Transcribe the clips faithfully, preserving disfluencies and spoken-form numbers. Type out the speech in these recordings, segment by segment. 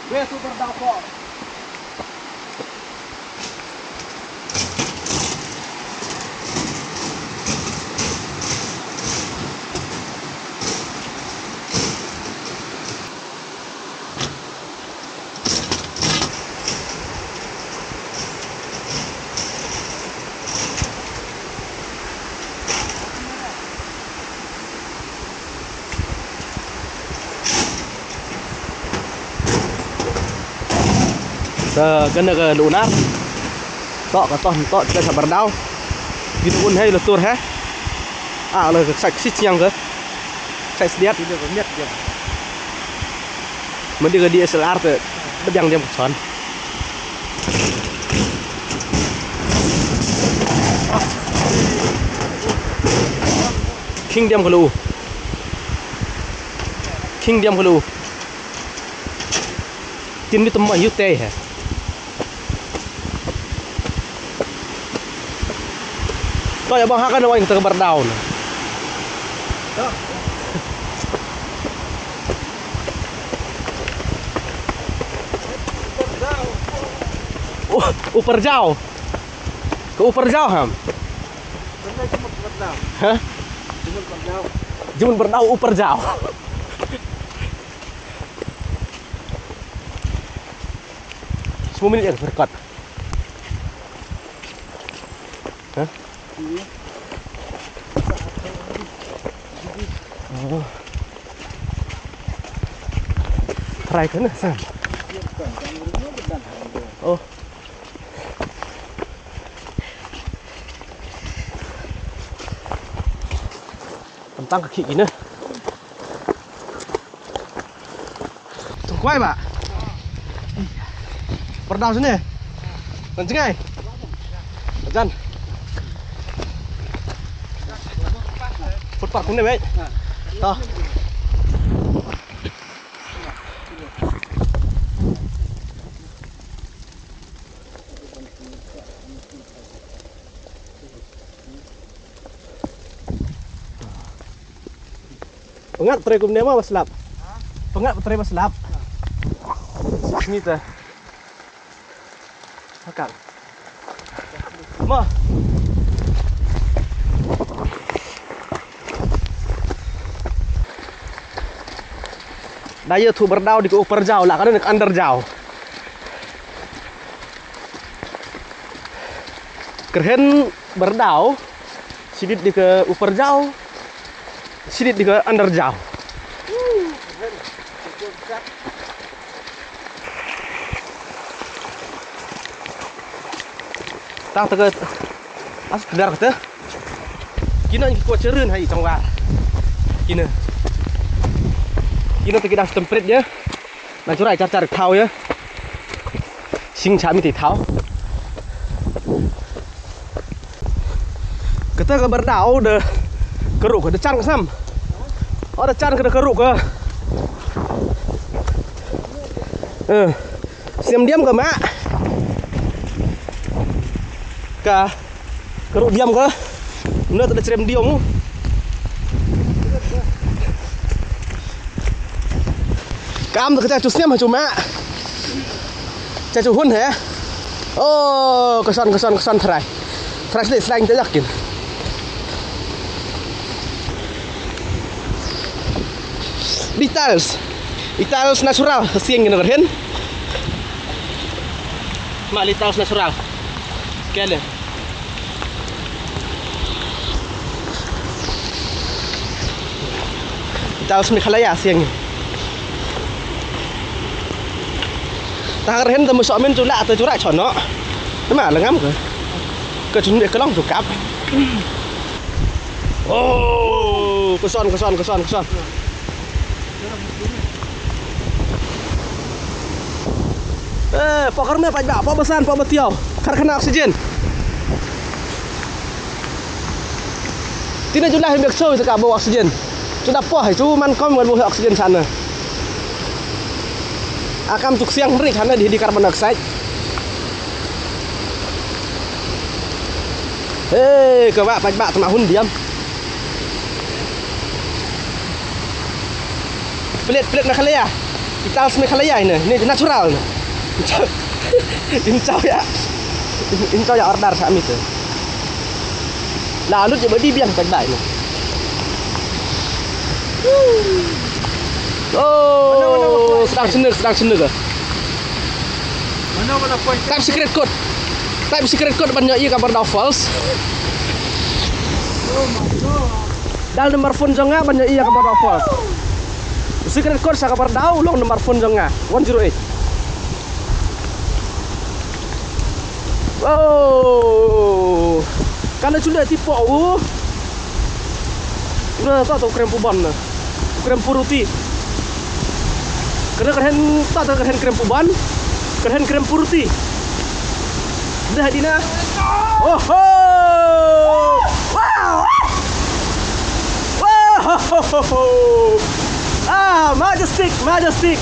Where super down for? Kena ke lunar tok ke toh tok ke sabar dau gitu pun hay letur ha à lời sạch xích nhang ke sạch sediat itu ke miat dia mending ke D S L R te bedang dia son king diam kelu king diam kelu tin itu mah yute ha Toh ya bang hakan awak kita kebar daun. Oh, upar jauh. Ke upar jauh ham. Hah? Jumun berdau upar jauh. Semua minit yang berkat. Hah? Oh. Try kan Sam? Oh. Tentang kaki gini. Tuh kuai, Pak. Perdau sini. Kenceng ai. Jangan. Footpath cũng này mấy to pengat putri kum nema maslap pengat putri maslap ini teh makan mah Daya tu berdau di ke upar jauh lah, karena ke under jauh. Keren berdau, sidit di ke upar jauh, sidit di ke under jauh. Tak tegat, as kendar kata, kina yang kuat cerun hai cangwar, kina. Ini kita template ya, nah curai car-car kau ya, sing cami ti tahu. Kita ke berdau de keruk ke decan kesam, oh decan ke keruk ke, eh, siam diam ke mak, ke keruk diam ke, mana ada cerem diam. Cam được cái chú xem mà chú mẹ cha chú huân thế ô cái son cái son cái son thải thải để xanh tới giặc kìm details details natural siang gini kan mak details natural kalian details Meghalaya siang ta hen tầm sọ men chú lạ tới chú lại chọn nó thế mà là ngắm cơ cơ chúng để cái lông chủ cáp ô cái son cái son cái son cái son eh pokernya pajak apa besan apa betiau karena kena oksigen tidak jumlah yang biasa itu kan bawa oksigen sudah poh itu man kom dengan bawa oksigen sana akan untuk siang hari karena di, di carbon dioxide. Hei, các bạn, bạch bạ tụi hun diam. Pelit, pelit Meghalaya. Kita harus mekalaya ini, ini natural. Incau ya, incau ya order kami tu. Lalu je body biang tak dah ini. Oh, sedang senang, sedang senang ke? Mana mana point? Type secret code. Type secret code banyak ia kabar dah false. Oh my god. Dal nomor phone jonga banyak ia kabar dah false. Secret code sa kabar dah ulong nomor phone jonga one zero eight. Oh, kalau sudah tipu aku, udah tak tahu krem puban lah, krem puruti. Kerana keren tak tahu keren krem puban, keren krem puruti. Dah dina. Oh ho! Wow! Wow! Ah, majestic, majestic.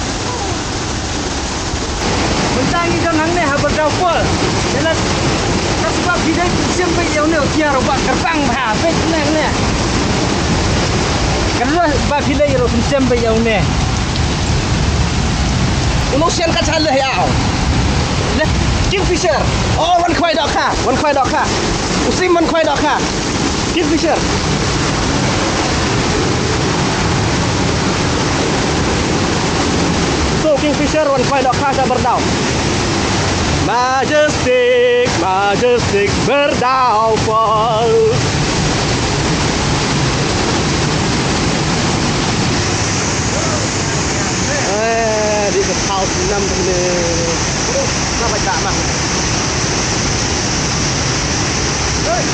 Mentangi jangan ni habar dapur. Jalan sebab kita sampai yang ni tiar buat gerbang habis nang ni. Kerana sebab kita yang sampai yang ni. Ulo sian kat salah ya. Leh, Kingfisher. Oh, one kwai dok ka. One kwai dok ka. Usim one kwai dok ka. Kingfisher. So Kingfisher one kwai dok ka sa berdau. Majestic, majestic berdau falls. Eh, di ke house enam ni. Kenapa tak mah? Hei.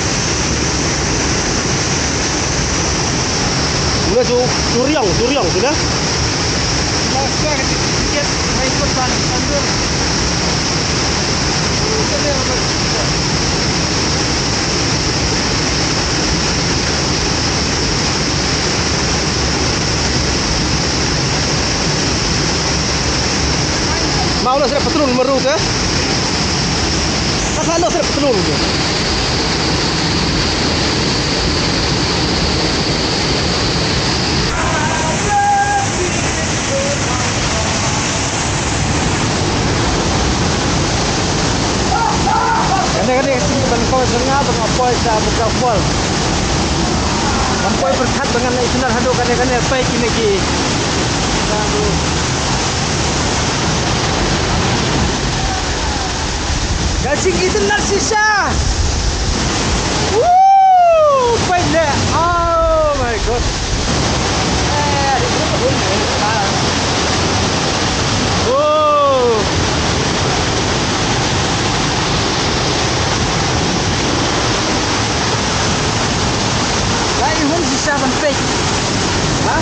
Ini tu Suriang, Suriang sudah. Masa tiket main kosan sambil. Mau lah saya petrol meru ke? Tak ada saya petrol ke? Kadang-kadang bangkau sengah bangkau sa bangkau. Bangkau berkat dengan itulah hadu kadang-kadang pai kini ki. Gacing itu narsisa. Woo! Pai le. Oh my god. Eh, itu pun oh. Lain pun sisa sampai. Hah?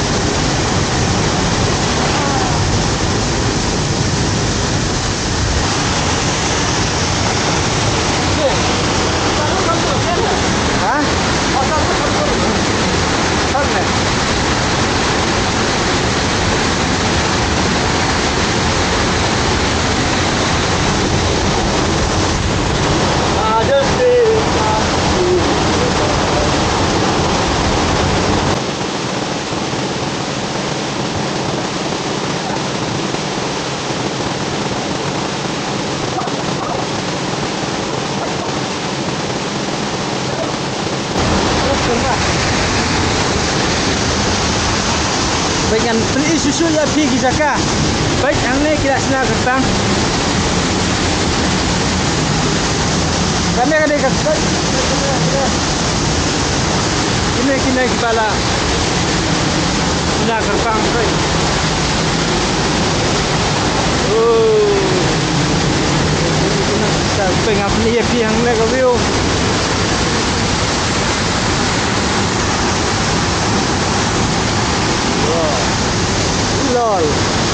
Dengan beli susu ya pergi Jakarta. Baik yang ni kita senang gerbang. Kami ada kat. Ini kini kepala. Senang gerbang baik. Oh. Kita pengen beli ya pergi yang ni kau view. Lol.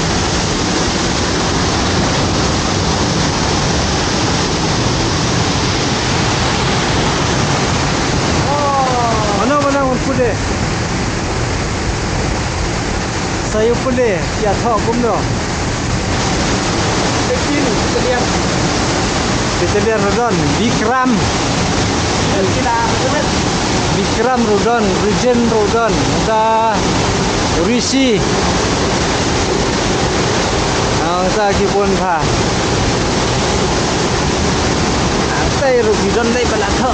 Mana mana pun pulih. Saya pulih. Ya tahu kumno. Kecil, kita lihat. Kita lihat Rodon. Bikram. Kita Bikram Rodon, Regen Rodon. Ada Rishi. Ang sa kipon pa. Tay rugi don dai bala tho.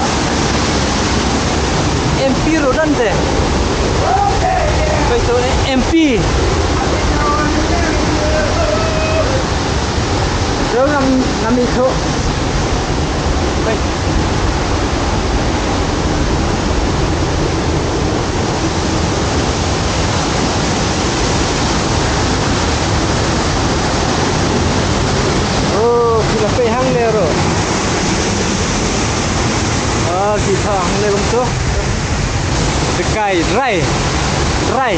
M P ro don de. Bai to M P. Ro ngam ngami tho. Bai. Oh, kita pe hang le ro. Oh, kita hang le bang tu. Dekai dry. Dry.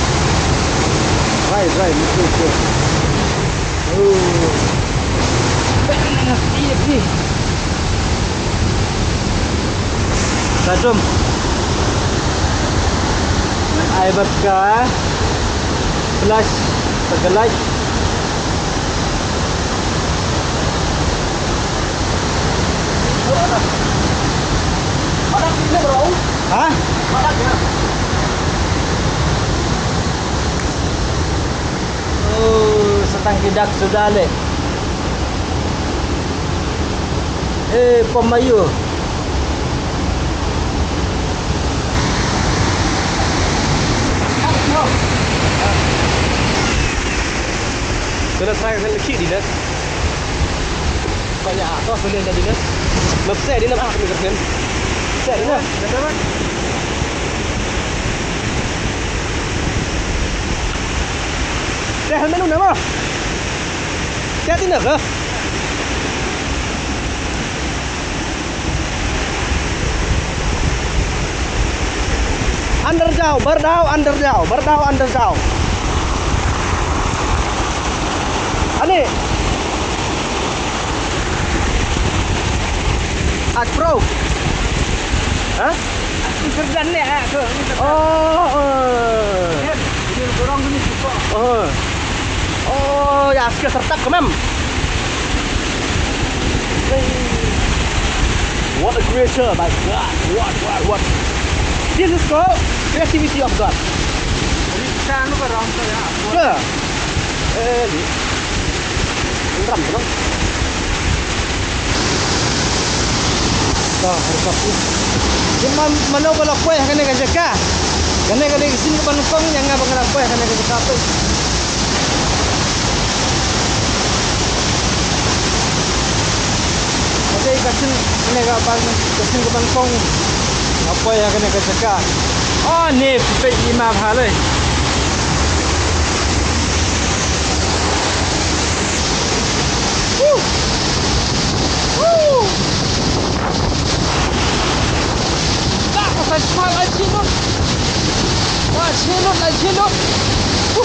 Dry dry betul betul. Oh. Iya sih. Tajam. Air bakar. Flash tergelai. Ini bro. Hah? Madaknya. Oh, setang kidak sudah le. Eh, pemayu. Kena try kan leki di net. Banyak apa boleh jadi net. Lebih di nama aku kerjain. Saya ini. Betul. Saya helmet lu nama. Saya tidak ke. Under jauh, berdau, under jauh, berdau, under jauh. Ani. Ak Pro. Hah? Kerjaan ni ah ke. Oh, oh. Ini orang ni suka. Oh. Oh, ya skill sertak ke mem. What a creature, my God. What, what, what. This is called creativity of God. Jadi kita anu ke orang tu ya. Ke? Eh, ni. Ram tu. Dah, harus aku. Cuma mana kalau kue kena kerja kah? Kena kena sini ke Bangkong yang ngapa kena kue kena kerja apa? Jadi kasih kena ke apa? Kasih ke Bangkong apa yang kena kerja kah? Oh ni pergi lima hari. Woo, woo. Phải xoay lại trên luôn. Qua trên luôn, lại trên luôn. Uh.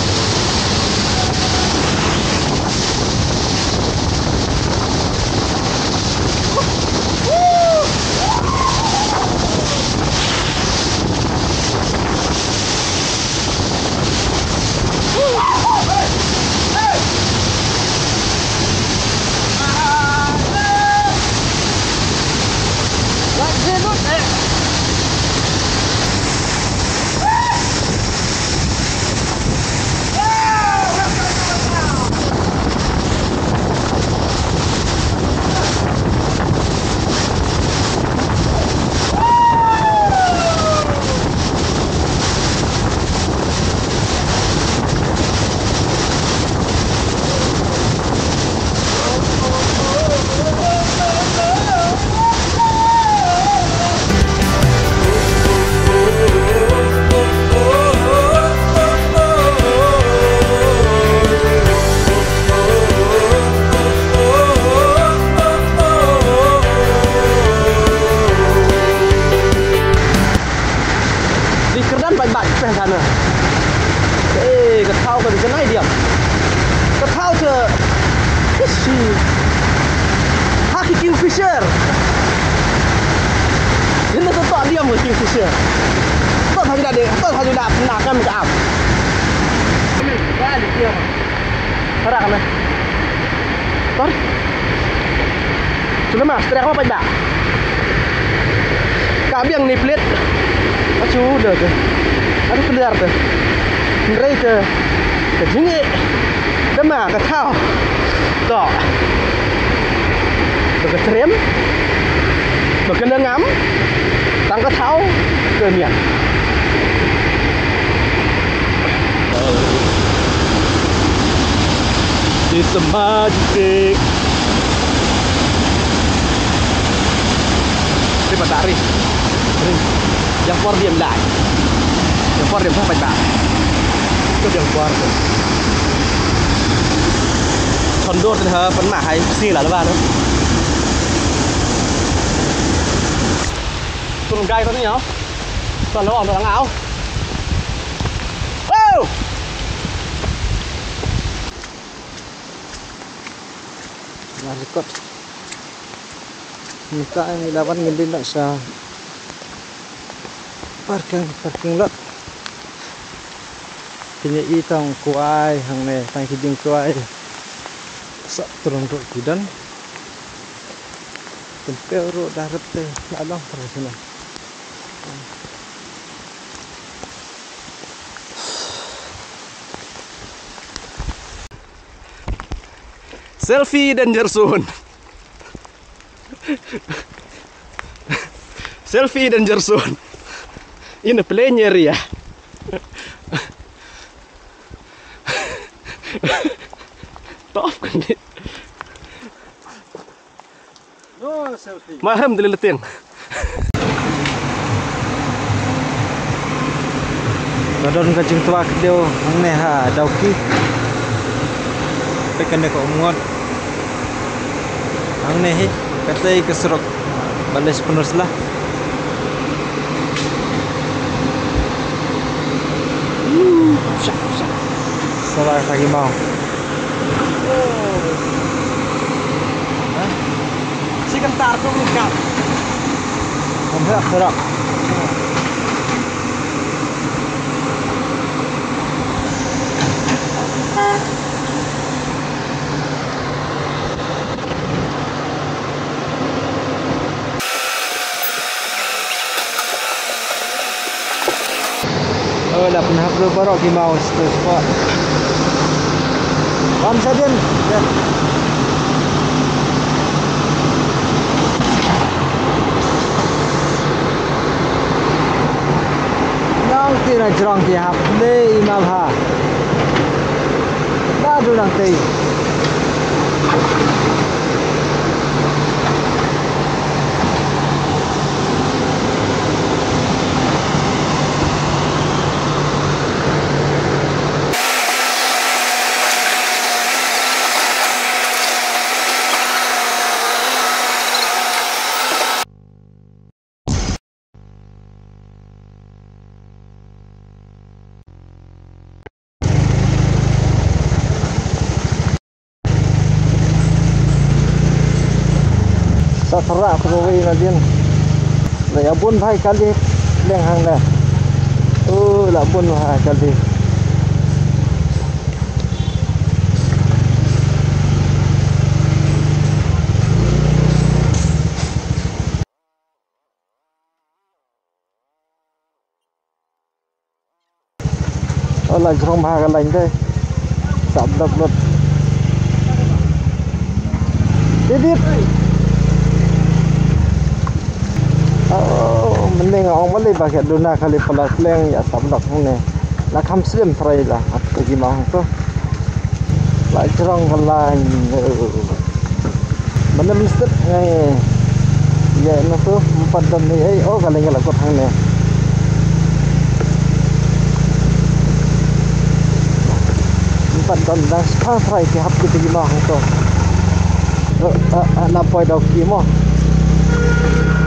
Uh. Lại trên luôn này. Sana. Eh, cái thao cái cái này điểm. Cái thao chờ. Cái gì? Haki Kingfisher. Ini tu tak diam ke Kingfisher. Tak saja dia, tak saja dah nak kan macam. Ini balik dia. Harap kan. Tor. Sudah mas, teriak apa tak? Kami yang ni plate. Acu dah tu. Aduh keluar tu. Mereka kejengik. Đâm mà cái thao đỏ được cái trếm được cái nâng ngắm tăng cái tháo cơ miệng Systematic Ini matahari yang keluar diam lại yang keluar diam sampai tak itu yang keluar còn đốt thì hơi phấn mạ hay xì là nó vào nữa tuần gai có thế nhở tuần nó còn tuần áo wow là record Mika ini lawan ngindin nak sa parking parking lot kini itong kuai hang ne tang hiding kuai sak turun ro kudan tempel ro darat teh lalong terus sini selfie danger zone. Selfie danger zone in a plain area. Top kan ni. No selfie. Maham dililatin. Badon kacing tua kedeu ang neha dauki. Pekan ko umot. Ang nehi katay keserok balas penuh lah. Syak syak. Salah lagi mau. Si kentar tu nikah. Amrak serak. Oh, dah pernah berbarok di mau spot. Kam sadin. Nang tira jrong ki hap le imam ha. Dah du nang tei. Serak perwei nadin. Lah abun bhai kali leng hang dah. Oh, lah abun bhai kali. Oh, lah jrong bhai lain deh. Sab dak lot. Didip. Oh, mending orang boleh pakai duna kali pelas leng ya sabdak ni. Lah kam slim try lah. Apa gimana tu? Lah cerong kelan. Mana mesti ngai. Ya no tu empat dam ni. Eh, oh kalau ngala kot hang ni. Empat dam dah sekarang try ke hap kita gimana tu? Eh, eh, nak poi dak gimana?